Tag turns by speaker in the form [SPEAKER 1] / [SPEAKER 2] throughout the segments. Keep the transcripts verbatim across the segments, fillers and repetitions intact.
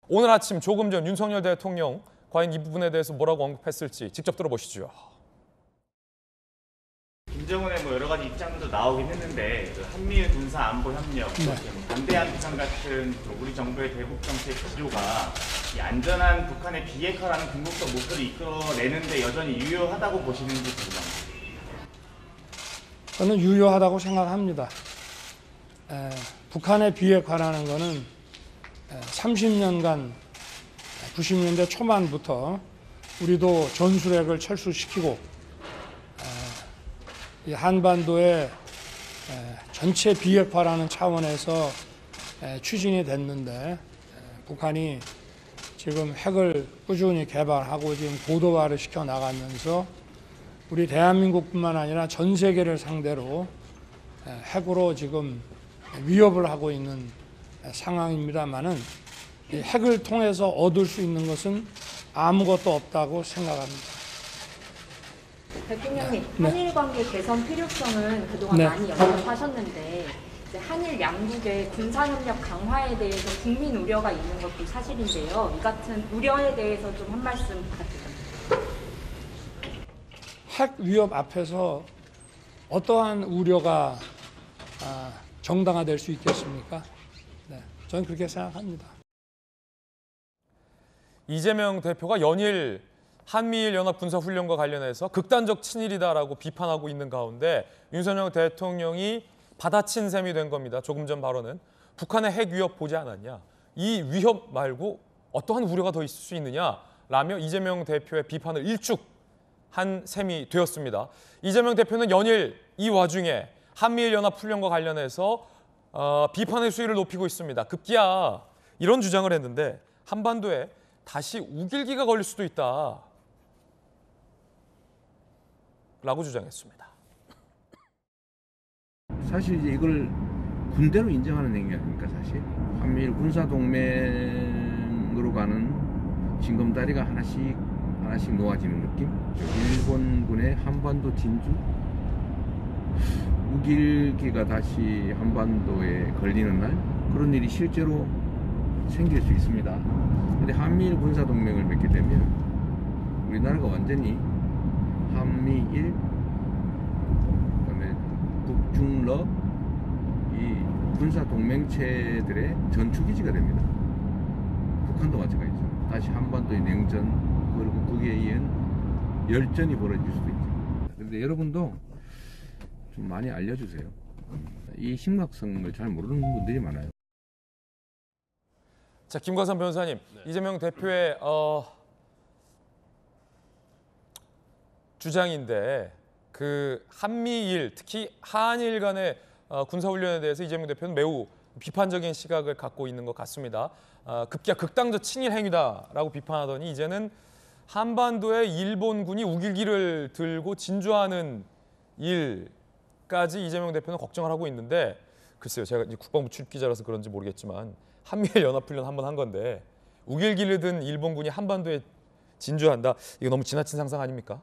[SPEAKER 1] 오늘 아침 조금 전 윤석열 대통령 과연 이 부분에 대해서 뭐라고 언급했을지 직접 들어보시죠.
[SPEAKER 2] 김정은의 뭐 여러 가지 입장도 나오긴 했는데 그 한미일 군사 안보 협력, 네. 반대한 북한 같은 우리 정부의 대북 정책 기조가 이 안전한 북한의 비핵화라는 궁극적 목표를 이끌어내는데 여전히 유효하다고 보시는지 궁금합니다.
[SPEAKER 3] 저는 유효하다고 생각합니다. 에, 북한의 비핵화라는 것은 삼십 년간 구십 년대 초반부터 우리도 전술핵을 철수시키고 이 한반도의 전체 비핵화라는 차원에서 추진이 됐는데 북한이 지금 핵을 꾸준히 개발하고 지금 고도화를 시켜 나가면서 우리 대한민국뿐만 아니라 전 세계를 상대로 핵으로 지금 위협을 하고 있는 상황입니다만은 이 핵을 통해서 얻을 수 있는 것은 아무것도 없다고 생각합니다.
[SPEAKER 4] 대통령님,
[SPEAKER 3] 네.
[SPEAKER 4] 한일 관계 개선 필요성은 그동안
[SPEAKER 3] 네.
[SPEAKER 4] 많이 언급하셨는데 이제 한일 양국의 군사협력 강화에 대해서 국민 우려가 있는 것도 사실인데요. 이 같은 우려에 대해서 좀 한 말씀 부탁드립니다.
[SPEAKER 3] 핵 위협 앞에서 어떠한 우려가 정당화될 수 있겠습니까? 네, 저는 그렇게 생각합니다.
[SPEAKER 1] 이재명 대표가 연일 한미일 연합 군사훈련과 관련해서 극단적 친일이다라고 비판하고 있는 가운데 윤석열 대통령이 받아친 셈이 된 겁니다. 조금 전 발언은 북한의 핵 위협 보지 않았냐. 이 위협 말고 어떠한 우려가 더 있을 수 있느냐라며 이재명 대표의 비판을 일축한 셈이 되었습니다. 이재명 대표는 연일 이 와중에 한미일 연합 훈련과 관련해서 어, 비판의 수위를 높이고 있습니다. 급기야 이런 주장을 했는데 한반도에 다시 우길기가 걸릴 수도 있다. 라고 주장했습니다.
[SPEAKER 5] 사실 이제 이걸 군대로 인정하는 행위 아닙니까 사실. 한미일 군사동맹으로 가는 징검다리가 하나씩 하나씩 놓아지는 느낌. 일본군의 한반도 진주, 우길기가 다시 한반도에 걸리는 날 그런 일이 실제로 생길 수 있습니다. 근데 한미일 군사동맹을 맺게 되면 우리나라가 완전히 한미일, 그다음에 북중러 이 군사동맹체들의 전투기지가 됩니다. 북한도 마찬가지죠. 다시 한반도의 냉전 그리고 거기에 의한 열전이 벌어질 수도 있죠. 그런데 여러분도 좀 많이 알려주세요. 이 심각성을 잘 모르는 분들이 많아요.
[SPEAKER 1] 자, 김광선 변호사님, 네. 이재명 대표의 어, 주장인데 그 한미일, 특히 한일 간의 어, 군사훈련에 대해서 이재명 대표는 매우 비판적인 시각을 갖고 있는 것 같습니다. 어, 급기야 극단적 친일 행위다라고 비판하더니 이제는 한반도에 일본군이 우길기를 들고 진주하는 일까지 이재명 대표는 걱정을 하고 있는데 글쎄요, 제가 이제 국방부 출입기자라서 그런지 모르겠지만 한미일 연합훈련 한번 한 건데 우길기를 든 일본군이 한반도에 진주한다. 이거 너무 지나친 상상 아닙니까?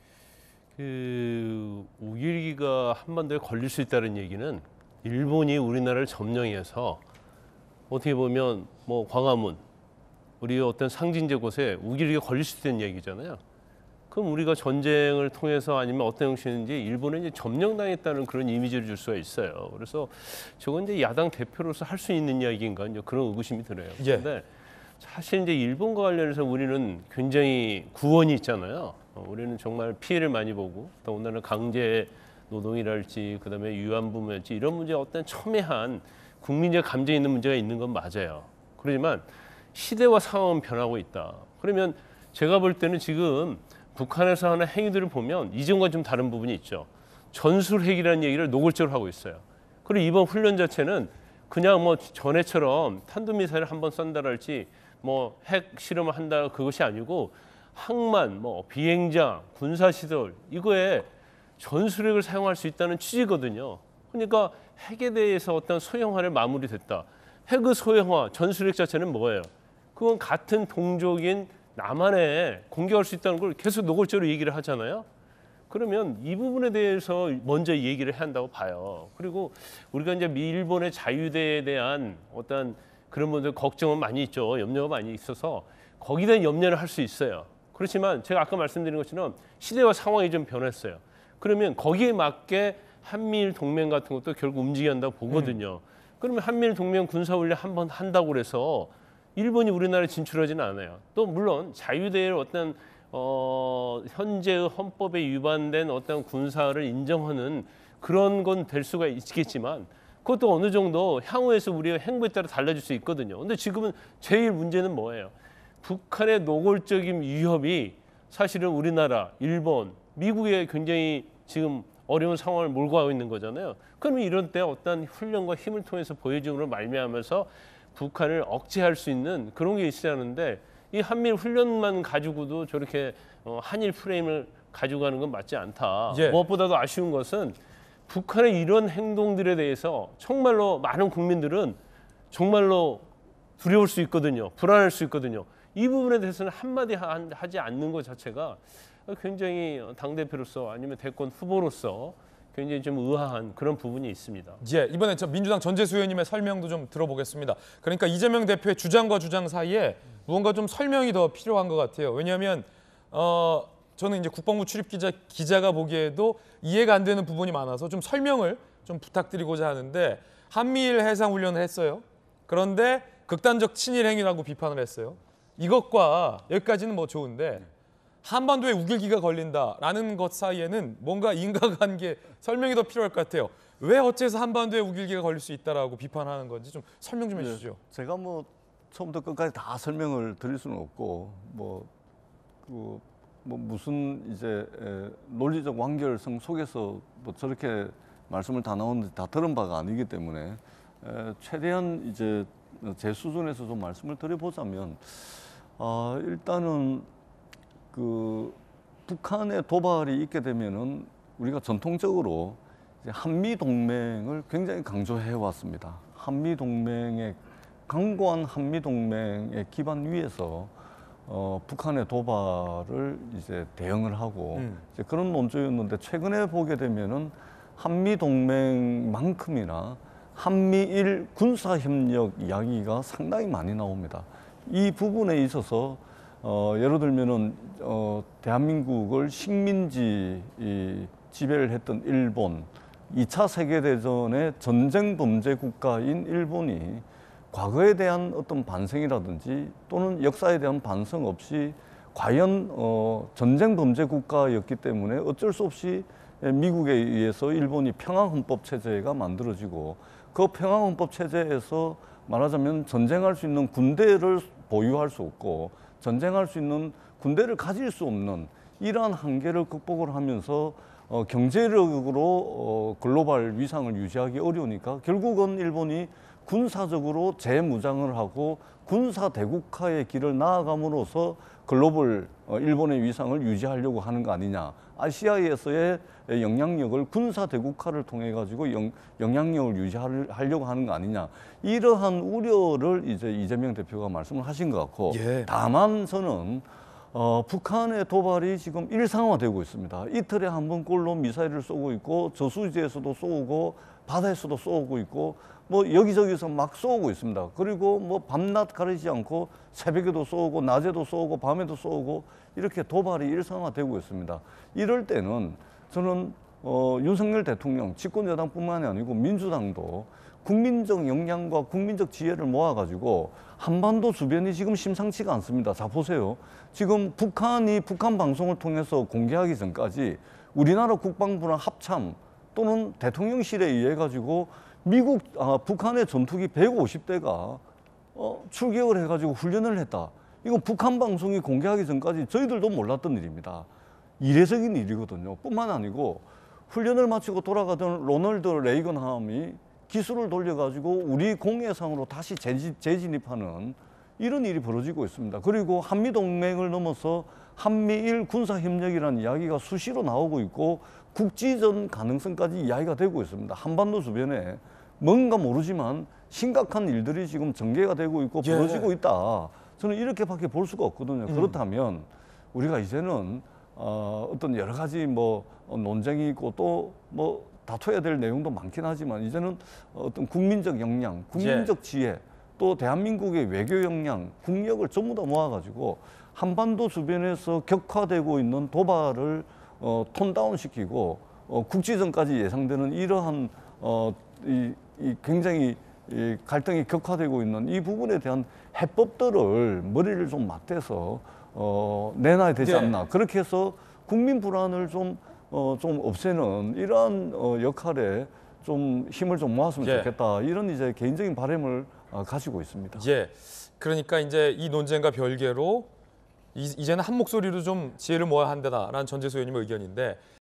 [SPEAKER 6] 그 우길기가 한반도에 걸릴 수 있다는 얘기는 일본이 우리나라를 점령해서 어떻게 보면 뭐 광화문, 우리 어떤 상징제 곳에 우길기가 걸릴 수 있다는 얘기잖아요. 그럼 우리가 전쟁을 통해서 아니면 어떤 형식인지 일본에 이제 점령당했다는 그런 이미지를 줄 수가 있어요. 그래서 저건 이제 야당 대표로서 할 수 있는 이야기인가 이제 그런 의구심이 들어요. 그런데 예. 사실 이제 일본과 관련해서 우리는 굉장히 구원이 있잖아요. 어, 우리는 정말 피해를 많이 보고 또 오늘은 강제 노동이랄지 그다음에 위안부랄지 이런 문제 어떤 첨예한 국민적 감정이 있는 문제가 있는 건 맞아요. 그렇지만 시대와 상황은 변하고 있다. 그러면 제가 볼 때는 지금 북한에서 하는 행위들을 보면 이전과 좀 다른 부분이 있죠. 전술핵이라는 얘기를 노골적으로 하고 있어요. 그리고 이번 훈련 자체는 그냥 뭐 전에처럼 탄도미사일을 한번 쏜다랄지 뭐 핵 실험을 한다 그것이 아니고 항만, 뭐 비행장, 군사시설 이거에 전술핵을 사용할 수 있다는 취지거든요. 그러니까 핵에 대해서 어떤 소형화를 마무리됐다. 핵의 소형화, 전술핵 자체는 뭐예요? 그건 같은 동족인 남한에 공격할 수 있다는 걸 계속 노골적으로 얘기를 하잖아요. 그러면 이 부분에 대해서 먼저 얘기를 해야 한다고 봐요. 그리고 우리가 이제 미 일본의 자유대에 대한 어떤 그런 분들 걱정은 많이 있죠. 염려가 많이 있어서 거기에 대한 염려를 할 수 있어요. 그렇지만 제가 아까 말씀드린 것처럼 시대와 상황이 좀 변했어요. 그러면 거기에 맞게 한미일 동맹 같은 것도 결국 움직여야 한다고 보거든요. 음. 그러면 한미일 동맹 군사훈련 한번 한다고 그래서 일본이 우리나라에 진출하지는 않아요. 또 물론 자유대의 어떤 어, 현재의 헌법에 위반된 어떤 군사를 인정하는 그런 건 될 수가 있겠지만 그것도 어느 정도 향후에서 우리의 행보에 따라 달라질 수 있거든요. 근데 지금은 제일 문제는 뭐예요? 북한의 노골적인 위협이 사실은 우리나라, 일본, 미국에 굉장히 지금 어려운 상황을 몰고 가고 있는 거잖아요. 그러면 이런 때 어떤 훈련과 힘을 통해서 보여줌으로 말미암아서 북한을 억제할 수 있는 그런 게 있어야 하는데 이 한미일 훈련만 가지고도 저렇게 한일 프레임을 가져가는 건 맞지 않다.
[SPEAKER 1] 예.
[SPEAKER 6] 무엇보다도 아쉬운 것은 북한의 이런 행동들에 대해서 정말로 많은 국민들은 정말로 두려울 수 있거든요. 불안할 수 있거든요. 이 부분에 대해서는 한마디 하지 않는 것 자체가 굉장히 당대표로서 아니면 대권 후보로서 굉장히 좀 의아한 그런 부분이 있습니다.
[SPEAKER 1] 예, 이번에 저 민주당 전재수 의원님의 설명도 좀 들어보겠습니다. 그러니까 이재명 대표의 주장과 주장 사이에 무언가 좀 설명이 더 필요한 것 같아요. 왜냐하면 어, 저는 이제 국방부 출입 기자 기자가 보기에도 이해가 안 되는 부분이 많아서 좀 설명을 좀 부탁드리고자 하는데 한미일 해상 훈련을 했어요. 그런데 극단적 친일 행위라고 비판을 했어요. 이것과 여기까지는 뭐 좋은데 한반도에 우길기가 걸린다라는 것 사이에는 뭔가 인과관계 설명이 더 필요할 것 같아요. 왜 어째서 한반도에 우길기가 걸릴 수 있다라고 비판하는 건지 좀 설명 좀 해주시죠.
[SPEAKER 7] 네, 제가 뭐 처음부터 끝까지 다 설명을 드릴 수는 없고 뭐, 그, 뭐 무슨 이제 에, 논리적 완결성 속에서 뭐 저렇게 말씀을 다 나오는데 다 들은 바가 아니기 때문에 에, 최대한 이제 제 수준에서 좀 말씀을 드려보자면 어, 일단은 그 북한의 도발이 있게 되면은 우리가 전통적으로 이제 한미 동맹을 굉장히 강조해 왔습니다. 한미 동맹의 강고한 한미 동맹의 기반 위에서 어, 북한의 도발을 이제 대응을 하고
[SPEAKER 1] 음.
[SPEAKER 7] 이제 그런 논조였는데 최근에 보게 되면은 한미 동맹만큼이나 한미일 군사협력 이야기가 상당히 많이 나옵니다. 이 부분에 있어서 어, 예를 들면은 어, 대한민국을 식민지 이, 지배를 했던 일본, 이 차 세계대전의 전쟁 범죄 국가인 일본이 과거에 대한 어떤 반성이라든지 또는 역사에 대한 반성 없이 과연 어, 전쟁 범죄 국가였기 때문에 어쩔 수 없이 미국에 의해서 일본이 평화헌법 체제가 만들어지고 그 평화헌법 체제에서 말하자면 전쟁할 수 있는 군대를 보유할 수 없고 전쟁할 수 있는 군대를 가질 수 없는 이러한 한계를 극복을 하면서 어, 경제력으로 어, 글로벌 위상을 유지하기 어려우니까 결국은 일본이 군사적으로 재무장을 하고 군사 대국화의 길을 나아감으로써 글로벌 어, 일본의 위상을 유지하려고 하는 거 아니냐. 아시아에서의 영향력을 군사 대국화를 통해 가지고 영, 영향력을 유지하려고 하는 거 아니냐. 이러한 우려를 이제 이재명 대표가 말씀을 하신 것 같고
[SPEAKER 1] 예.
[SPEAKER 7] 다만 저는 어, 북한의 도발이 지금 일상화되고 있습니다. 이틀에 한 번 꼴로 미사일을 쏘고 있고 저수지에서도 쏘고 바다에서도 쏘고 있고 뭐 여기저기서 막 쏘고 있습니다. 그리고 뭐 밤낮 가리지 않고 새벽에도 쏘고 낮에도 쏘고 밤에도 쏘고 이렇게 도발이 일상화되고 있습니다. 이럴 때는 저는 어, 윤석열 대통령 집권 여당뿐만이 아니고 민주당도 국민적 역량과 국민적 지혜를 모아가지고 한반도 주변이 지금 심상치가 않습니다. 자 보세요. 지금 북한이 북한 방송을 통해서 공개하기 전까지 우리나라 국방부나 합참 또는 대통령실에 의해 가지고 미국 아, 북한의 전투기 백오십 대가 어, 출격을 해가지고 훈련을 했다. 이건 북한 방송이 공개하기 전까지 저희들도 몰랐던 일입니다. 이례적인 일이거든요. 뿐만 아니고 훈련을 마치고 돌아가던 로널드 레이건함이 기술을 돌려가지고 우리 공해상으로 다시 재진, 재진입하는 이런 일이 벌어지고 있습니다. 그리고 한미동맹을 넘어서 한미일 군사협력이라는 이야기가 수시로 나오고 있고 국지전 가능성까지 이야기가 되고 있습니다. 한반도 주변에 뭔가 모르지만 심각한 일들이 지금 전개가 되고 있고
[SPEAKER 1] 예.
[SPEAKER 7] 벌어지고 있다. 저는 이렇게밖에 볼 수가 없거든요.
[SPEAKER 1] 음.
[SPEAKER 7] 그렇다면 우리가 이제는 어, 어떤 여러 가지 뭐 논쟁이 있고 또 뭐 다퉈야 될 내용도 많긴 하지만 이제는 어떤 국민적 역량, 국민적 지혜 또 대한민국의 외교 역량, 국력을 전부 다 모아가지고 한반도 주변에서 격화되고 있는 도발을 어, 톤다운 시키고 어, 국지전까지 예상되는 이러한 어, 이, 이 굉장히 이 갈등이 격화되고 있는 이 부분에 대한 해법들을 머리를 좀 맞대서 어, 내놔야 되지
[SPEAKER 1] 네.
[SPEAKER 7] 않나. 그렇게 해서 국민 불안을 좀, 어, 좀 없애는 이러한 어, 역할에 좀 힘을 좀 모았으면
[SPEAKER 1] 예.
[SPEAKER 7] 좋겠다. 이런 이제 개인적인 바람을 어, 가지고 있습니다.
[SPEAKER 1] 예. 그러니까 이제 이 논쟁과 별개로 이, 이제는 한 목소리로 좀 지혜를 모아야 한다라는 전재수 의원님의 의견인데